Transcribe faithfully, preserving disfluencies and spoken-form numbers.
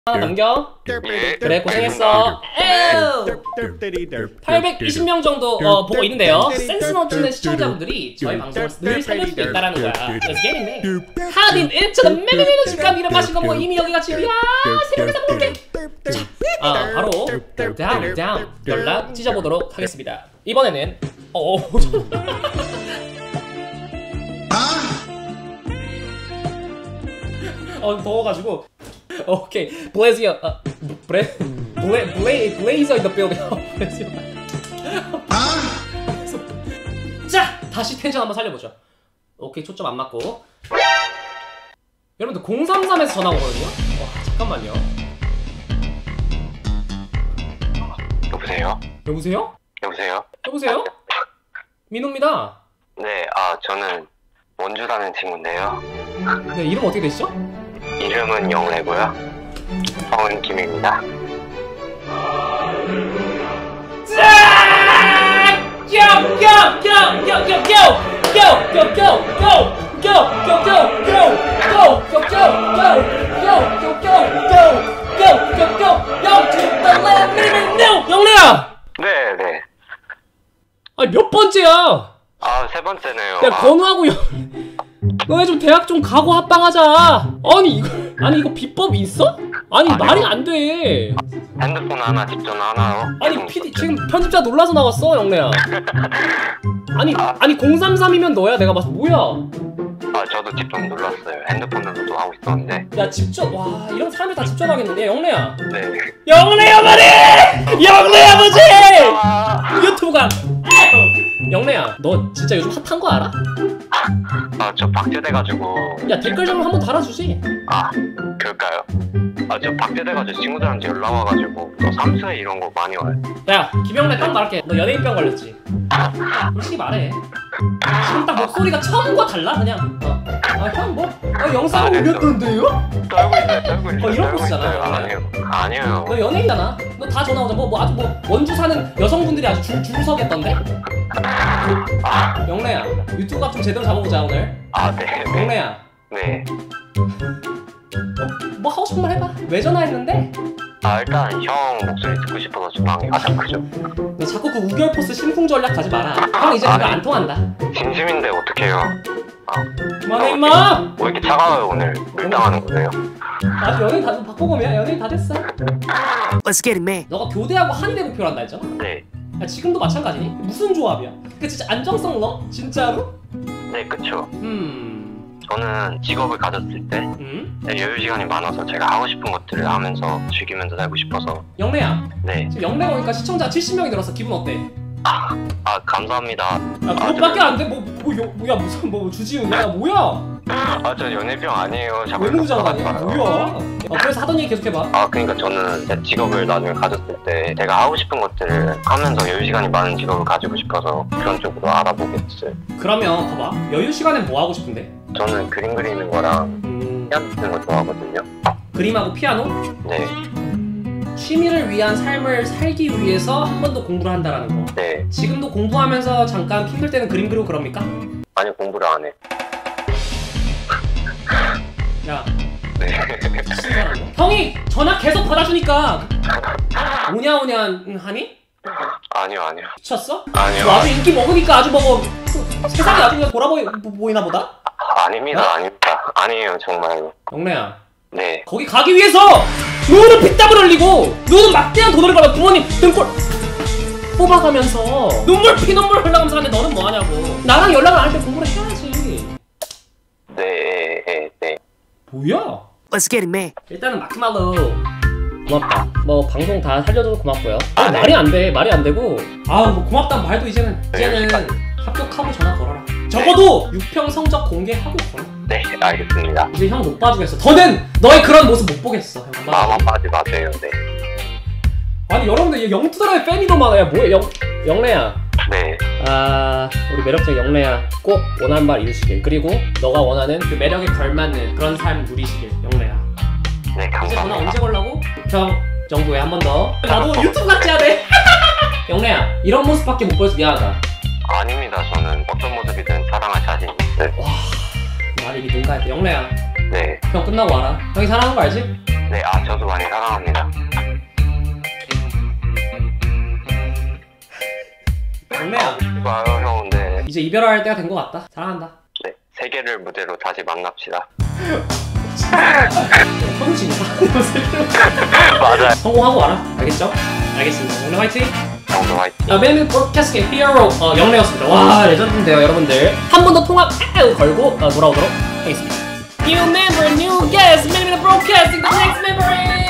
하나 남겨. 예. 그래 고생했어. 에휴. 팔백이십 명 정도 어, 보고 있는데요. 센스 넘치는 시청자분들이 저희 방송을 늘 살려주고 있다라는 거야. Let's get it, man. 하딘 일처럼 매매매매 집값 이런 맛인 거 뭐 이미 여기가 지금 야 새벽에 다 먹을게. 자, 아 바로 다음 다음 연락 찢어보도록 하겠습니다. 이번에는 어. 어 더워가지고. 오케이, 블레이저, 아, 블레, 블레, 블레, 블레이저 in the building. 자, 다시 텐션 한번 살려보죠. 오케이, 초점 안 맞고. 여러분들 공삼삼에서 전화 오거든요. 와, 잠깐만요. 여보세요? 여보세요? 여보세요? 여보세요? 민호입니다. 네, 아 저는 원주라는 친구인데요. 네, 이름 어떻게 되시죠? 이름은 영래고요. 성은 김입니다. 영래야! 네, 네. 아니 몇 번째야? 아, 세 번째네요. 야, 건우하고 영... 너네 좀 대학 좀 가고 합방하자. 아니 이거 아니 이거 비법 있어? 아니 아니요. 말이 안 돼. 핸드폰 하나, 뒷전 하나로. 아니 피디 지금 편집자 놀라서 나왔어, 영래야. 아니 아니 공삼삼이면 너야. 내가 봤을 때 뭐야? 아, 저도 직접 놀랐어요. 핸드폰으로도 하고 있었는데. 야 직접 와 이런 사람들 다 직접 하겠는데. 영래야. 네. 영래 아버지! 영래 아버지! 아, 유튜브가. 영래야, 너 진짜 요즘 핫한 거 알아? 아, 저 박제돼가지고. 야 댓글 좀 한번 달아주지. 아, 그럴까요? 아, 저 박제돼가지고 친구들한테 연락 와가지고 저 삼수에 이런 거 많이 와요. 야 김영래 딱 말할게. 너 연예인병 걸렸지? 솔직히 말해. 지금 딱 목소리가 처음과 달라 그냥. 어. 아형 뭐? 아 영상 올렸던데요? 떨고 있어요, 떨고 있어요. 어, 이런 떨고 거잖아. 있어요. 아니에요. 아니에요. 너 연예인이잖아. 너 다 전화 오자. 뭐, 뭐 아주 뭐 원주 사는 여성분들이 아주 줄, 줄 서겠던데? 아, 영래야, 유튜브 값 좀 제대로 잡아보자 오늘. 아, 네. 네. 영래야, 네. 뭐, 뭐 하고 싶은 말 해봐. 왜 전화했는데? 아, 일단 형 목소리 듣고 싶어서 전화한 게 가장 크죠. 너 자꾸 그 우결 포스 심쿵 전략 가지 마라. 형 이제 그거 안 통한다. 진심인데 어떡해요. 아, 그만해 임마! 왜 이렇게 차가워요 오늘? 밀당하는 거세요? 아주 연예인 다 박보검이야. 연예인 다 됐어. Let's get it, man. 너가 교대하고 한의대 목표로 한다 했잖아. 네. 야, 지금도 마찬가지니? 무슨 조합이야? 그 진짜 안정성 너? 진짜로? 네, 그쵸. 음... 저는 직업을 가졌을 때 음? 여유 시간이 많아서 제가 하고 싶은 것들을 하면서 즐기면서 살고 싶어서. 영래야, 네. 지금 영래가 오니까 시청자 칠십 명이 늘었어. 기분 어때? 아, 감사합니다. 야 그것밖에 안 돼? 뭐, 뭐, 여, 뭐야 무슨 뭐 주지훈이야 뭐야? 아, 저 연예병 아니에요. 자꾸 외무부장 이렇게 아니야? 말아요. 뭐야? 어, 그래서 하던 얘기 계속해봐. 아, 그러니까 저는 제 직업을 나중에 가졌을 때 제가 하고 싶은 것들을 하면서 여유 시간이 많은 직업을 가지고 싶어서 그런 쪽으로 알아보게 됐어요. 그러면 봐봐, 여유 시간엔 뭐 하고 싶은데? 저는 그림 그리는 거랑 음... 피아노 치는 거 좋아하거든요. 그림하고 피아노? 네. 취미를 위한 삶을 살기 위해서 한 번 더 공부를 한다라는 거. 네. 지금도 공부하면서 잠깐 힘들 때는 그림 그리고 그럽니까? 아니, 공부를 안 해. 야, 네. 신기하네. 형이 전화 계속 받아주니까 오냐 오냐 하니? 아니요, 아니요. 미쳤어? 아니요. 너 아주 인기 먹으니까 아주 뭐 세상이 아주 그냥 돌아보이 보이나 보다? 아, 아닙니다, 어? 아닙니다. 아니에요, 정말로. 영래야, 네. 거기 가기 위해서 너는 피땀을 흘리고 너는 막대한 돈을 벌어 부모님 등골 뽑아가면서 눈물 피눈물 흘러가면서 하는데 너는 뭐하냐고. 나랑 연락을 안 할 때 공부를 해야지. 네, 네, 네. 뭐야? Let's get it, man. 일단은 마크말로 고맙다. 뭐 방송 다 살려줘서 고맙고요. 아, 아, 네. 말이 안 돼, 말이 안 되고. 아, 뭐 고맙다는 말도 이제는 이제는 네. 합격하고 전화 걸어라. 적어도 육평 성적 공개하고 걸어. 네, 알겠습니다. 이제 형 못 봐주겠어. 더는 너의 그런 모습 못 보겠어. 형. 안 마음 봐줘. 아파하지 마세요, 네. 아니 여러분들 영투드라의 팬이 더 많아요. 뭐야, 영 영래야. 네. 아, 우리 매력적 영래야, 꼭 원하는 말 이루시길. 그리고 너가 원하는 그 매력에 걸맞는 그런 삶 누리시길. 영래야. 네, 이제 전화 감사합니다. 언제 걸라고? 형 정도에 한 번 더. 나도 유튜브 같이 해야 돼. 영래야, 이런 모습밖에 못 보여서 미안하다. 아닙니다. 저는 어떤 모습이든 사랑할 자신 있어요. 와, 말이 믿음가 했다. 영래야, 네. 형 끝나고 와라. 형이 사랑하는 거 알지? 네, 아 저도 많이 사랑합니다. 막내야 좋아요 형. 네. 이제 이별할 때가 된 것 같다. 사랑한다. 네, 세계를 무대로 다시 만납시다. 형진이다. 맞아요. 성공하고 와라. 알겠죠? 알겠습니다. 오늘 화이팅! 형도 화이팅. 아, 맨 브로드캐스팅 히어로 어, 영래였습니다. 와 레전드인데요 여러분들. 한 번 더 통화 에우 걸고 어, 돌아오도록 하겠습니다. New member, new guest, 맨 브로드캐스팅. The next member is